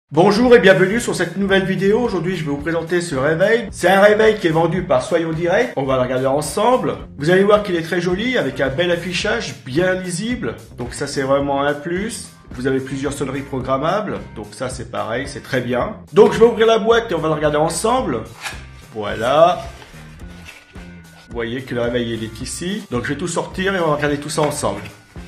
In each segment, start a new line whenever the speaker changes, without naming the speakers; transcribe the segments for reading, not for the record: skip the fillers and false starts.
Bonjour et bienvenue sur cette nouvelle vidéo. Aujourd'hui, je vais vous présenter ce réveil. C'est un réveil qui est vendu par Soyons Direct. On va le regarder ensemble. Vous allez voir qu'il est très joli avec un bel affichage bien lisible. Donc ça, c'est vraiment un plus. Vous avez plusieurs sonneries programmables. Donc ça, c'est pareil, c'est très bien. Donc je vais ouvrir la boîte et on va le regarder ensemble. Voilà. Vous voyez que le réveil il est ici. Donc je vais tout sortir et on va regarder tout ça ensemble.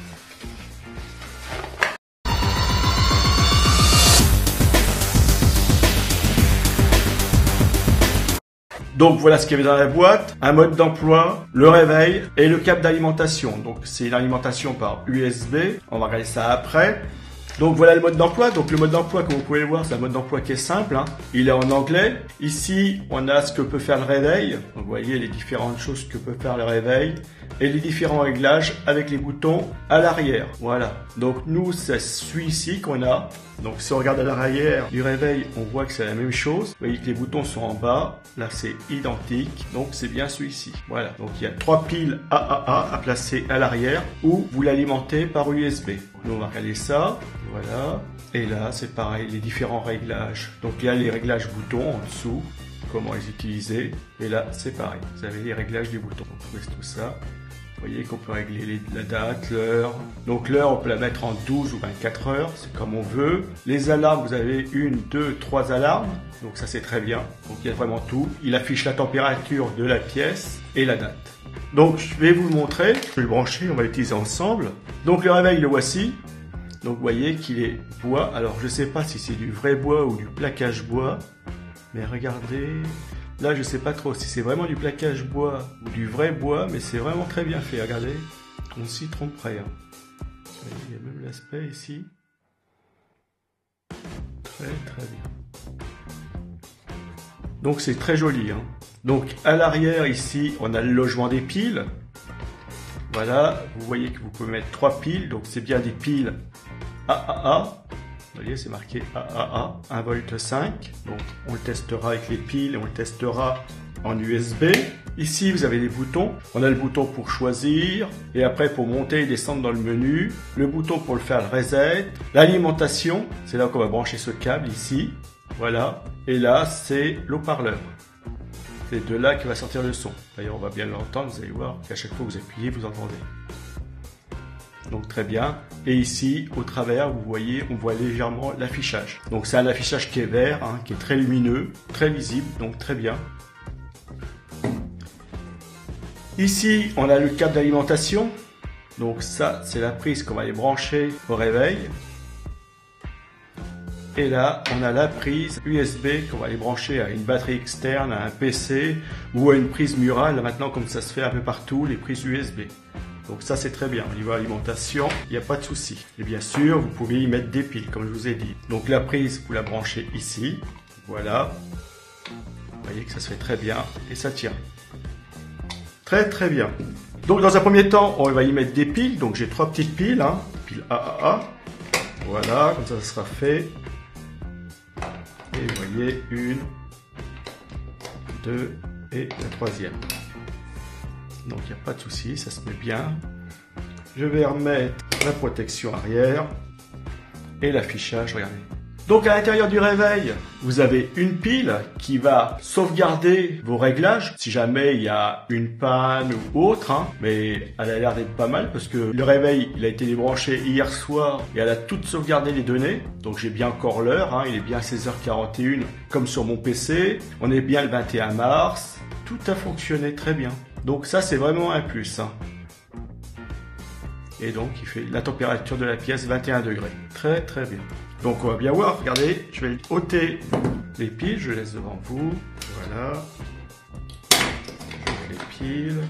Donc voilà ce qu'il y avait dans la boîte, un mode d'emploi, le réveil et le câble d'alimentation. Donc c'est une alimentation par USB, on va regarder ça après. Donc voilà le mode d'emploi. Donc le mode d'emploi, comme vous pouvez le voir, c'est un mode d'emploi qui est simple, hein. Il est en anglais. Ici, on a ce que peut faire le réveil. Donc, vous voyez les différentes choses que peut faire le réveil et les différents réglages avec les boutons à l'arrière. Voilà. Donc nous, c'est celui-ci qu'on a. Donc si on regarde à l'arrière du réveil, on voit que c'est la même chose. Vous voyez que les boutons sont en bas. Là, c'est identique. Donc c'est bien celui-ci. Voilà. Donc il y a 3 piles AAA à placer à l'arrière où vous l'alimentez par USB. Nous, on va regarder ça. Voilà. Et là, c'est pareil, les différents réglages. Donc il y a les réglages boutons en dessous, comment les utiliser. Et là, c'est pareil. Vous avez les réglages des boutons. Donc vous voyez tout ça. Vous voyez qu'on peut régler la date, l'heure. Donc l'heure, on peut la mettre en 12 ou 24 heures, c'est comme on veut. Les alarmes, vous avez 1, 2, 3 alarmes. Donc ça, c'est très bien. Donc il y a vraiment tout. Il affiche la température de la pièce et la date. Donc je vais vous le montrer. Je vais le brancher, on va l'utiliser ensemble. Donc le réveil, le voici. Donc vous voyez qu'il est bois. Alors je ne sais pas si c'est du vrai bois ou du plaquage bois. Mais regardez... Là, je sais pas trop si c'est vraiment du plaquage bois ou du vrai bois, mais c'est vraiment très bien fait. Regardez, on s'y tromperait. Hein. Il y a même l'aspect ici. Très bien. Donc c'est très joli. Hein. Donc à l'arrière ici, on a le logement des piles. Voilà, vous voyez que vous pouvez mettre 3 piles. Donc c'est bien des piles AAA. Vous voyez, c'est marqué AAA, 1,5 V. Donc, on le testera avec les piles et on le testera en USB. Ici, vous avez les boutons. On a le bouton pour choisir et après pour monter et descendre dans le menu. Le bouton pour le faire le reset. L'alimentation, c'est là qu'on va brancher ce câble ici. Voilà. Et là, c'est l'haut-parleur. C'est de là que va sortir le son. D'ailleurs, on va bien l'entendre. Vous allez voir qu'à chaque fois que vous appuyez, vous entendez. Donc très bien. Et ici, au travers, vous voyez, on voit légèrement l'affichage. Donc c'est un affichage qui est vert, hein, qui est très lumineux, très lisible, donc très bien. Ici, on a le câble d'alimentation. Donc ça, c'est la prise qu'on va aller brancher au réveil. Et là, on a la prise USB qu'on va aller brancher à une batterie externe, à un PC ou à une prise murale. Là, maintenant, comme ça se fait un peu partout, les prises USB. Donc ça c'est très bien, au niveau alimentation, il n'y a pas de souci. Et bien sûr, vous pouvez y mettre des piles, comme je vous ai dit. Donc la prise, vous la branchez ici, voilà. Vous voyez que ça se fait très bien et ça tient. Très bien. Donc dans un premier temps, on va y mettre des piles. Donc j'ai 3 petites piles, hein, piles AAA. Voilà, comme ça sera fait. Et vous voyez, 1, 2 et la troisième. Donc il n'y a pas de souci, ça se met bien. Je vais remettre la protection arrière et l'affichage, regardez. Donc à l'intérieur du réveil, vous avez une pile qui va sauvegarder vos réglages si jamais il y a une panne ou autre. Hein. Mais elle a l'air d'être pas mal parce que le réveil, il a été débranché hier soir et elle a toutes sauvegardé les données. Donc j'ai bien encore l'heure, hein. Il est bien 16h41 comme sur mon PC. On est bien le 21 mars. Tout a fonctionné très bien. Donc ça, c'est vraiment un plus. Hein. Et donc, il fait la température de la pièce 21 degrés. Très bien. Donc, on va bien voir. Regardez, je vais ôter les piles. Je laisse devant vous. Voilà. Je mets les piles.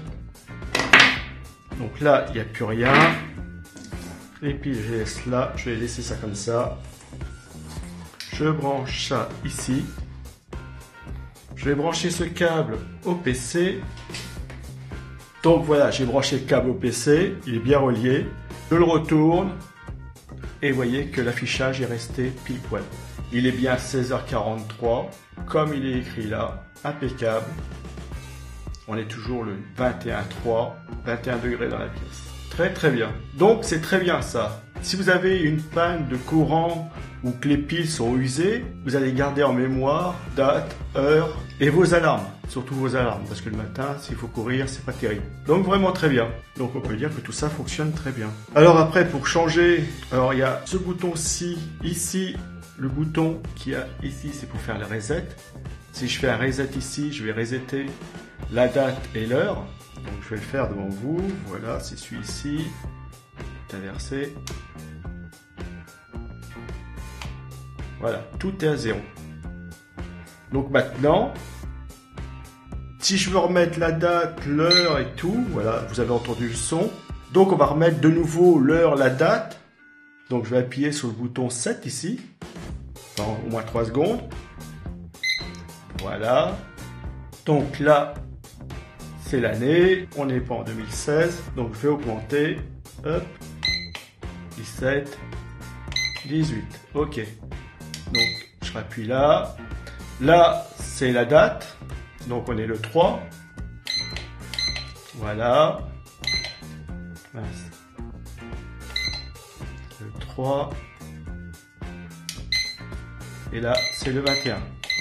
Donc là, il n'y a plus rien. Les piles, je les laisse là. Je vais laisser ça comme ça. Je branche ça ici. Je vais brancher ce câble au PC. Donc voilà, j'ai branché le câble au PC, il est bien relié. Je le retourne et vous voyez que l'affichage est resté pile poil. Il est bien 16h43, comme il est écrit là, impeccable. On est toujours le 21,3, 21 degrés dans la pièce. Très bien. Donc c'est très bien ça. Si vous avez une panne de courant ou que les piles sont usées, vous allez garder en mémoire date, heure et vos alarmes. Surtout vos alarmes, parce que le matin, s'il faut courir, c'est pas terrible. Donc vraiment très bien. Donc on peut dire que tout ça fonctionne très bien. Alors après, pour changer, alors il y a ce bouton-ci, ici, le bouton qu'il y a ici, c'est pour faire le reset. Si je fais un reset ici, je vais resetter la date et l'heure. Donc je vais le faire devant vous. Voilà, c'est celui-ci. Inversé. Voilà, tout est à 0. Donc maintenant, si je veux remettre la date, l'heure et tout, voilà, vous avez entendu le son. Donc on va remettre de nouveau l'heure, la date. Donc je vais appuyer sur le bouton 7 ici, dans au moins 3 secondes. Voilà. Donc là, c'est l'année, on n'est pas en 2016, donc je vais augmenter. Hop, 17, 18, ok. Donc je rappuie là. Là, c'est la date. Donc on est le 3. Voilà. Mince. Le 3. Et là, c'est le 21.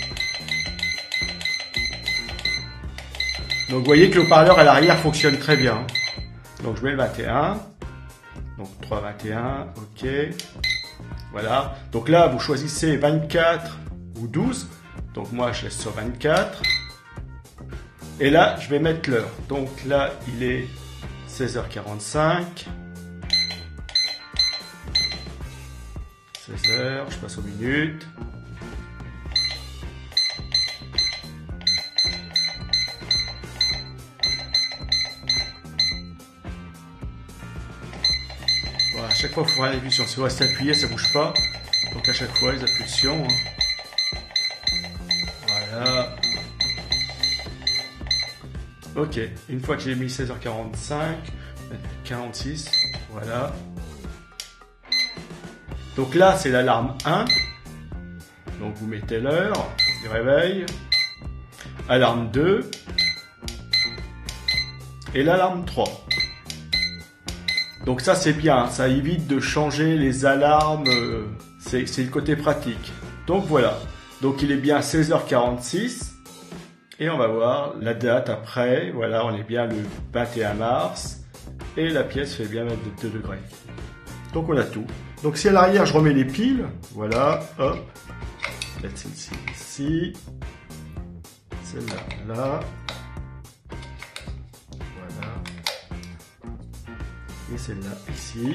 Donc vous voyez que le haut-parleur à l'arrière fonctionne très bien. Donc je mets le 21. Donc 3, 21, ok. Voilà. Donc là, vous choisissez 24 ou 12. Donc moi, je laisse sur 24. Et là, je vais mettre l'heure. Donc là, il est 16h45. 16h, je passe aux minutes. Voilà, à chaque fois, il faut faire l'impulsion. Si vous restez appuyé, ça ne bouge pas. Donc à chaque fois, les impulsions. Voilà. Ok, une fois que j'ai mis 16h45, 46, voilà. Donc là, c'est l'alarme 1. Donc vous mettez l'heure du réveil. Alarme 2. Et l'alarme 3. Donc ça, c'est bien. Ça évite de changer les alarmes. C'est le côté pratique. Donc voilà. Donc il est bien 16h46. Et on va voir la date après. Voilà, on est bien le 21 mars. Et la pièce fait bien 22 degrés. Donc on a tout. Donc si à l'arrière je remets les piles, voilà, hop. Peut-être celle-ci ici. Celle-là, là. Voilà. Et celle-là ici.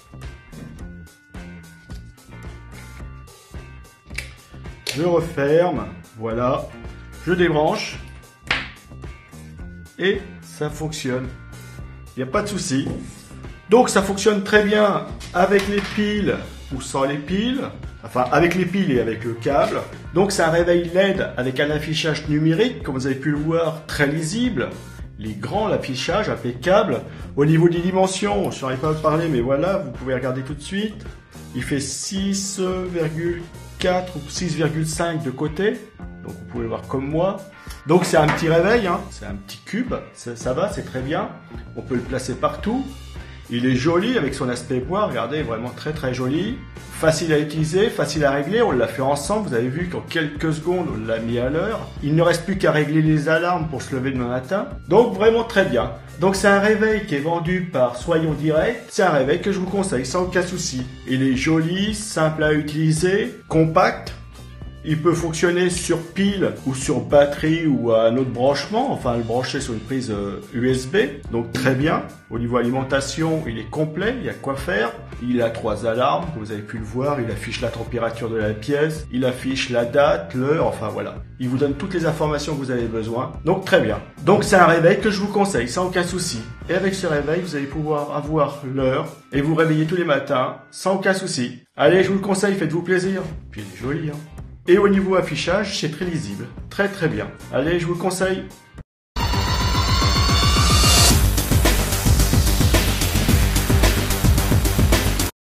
Je referme. Voilà. Je débranche et ça fonctionne. Il n'y a pas de souci. Donc ça fonctionne très bien avec les piles ou sans les piles. Enfin avec les piles et avec le câble. Donc c'est un réveil LED avec un affichage numérique, comme vous avez pu le voir, très lisible. Les grands, l'affichage impeccable. Au niveau des dimensions, je ne saurais pas parler, mais voilà, vous pouvez regarder tout de suite. Il fait 6,4 ou 6,5 de côté. Donc vous pouvez le voir comme moi. Donc c'est un petit réveil, hein. C'est un petit cube, ça va, c'est très bien. On peut le placer partout. Il est joli avec son aspect bois, regardez, vraiment très très joli. Facile à utiliser, facile à régler, on l'a fait ensemble, vous avez vu qu'en quelques secondes on l'a mis à l'heure. Il ne reste plus qu'à régler les alarmes pour se lever demain matin. Donc vraiment très bien. Donc c'est un réveil qui est vendu par Soyons Direct. C'est un réveil que je vous conseille sans aucun souci. Il est joli, simple à utiliser, compact. Il peut fonctionner sur pile ou sur batterie ou à un autre branchement, enfin le brancher sur une prise USB, donc très bien. Au niveau alimentation, il est complet, il y a quoi faire. Il a 3 alarmes, comme vous avez pu le voir, il affiche la température de la pièce, il affiche la date, l'heure, enfin voilà. Il vous donne toutes les informations que vous avez besoin, donc très bien. Donc c'est un réveil que je vous conseille sans aucun souci. Et avec ce réveil, vous allez pouvoir avoir l'heure et vous réveiller tous les matins sans aucun souci. Allez, je vous le conseille, faites-vous plaisir. Puis il est joli, hein. Et au niveau affichage, c'est très lisible. Très très bien. Allez, je vous le conseille.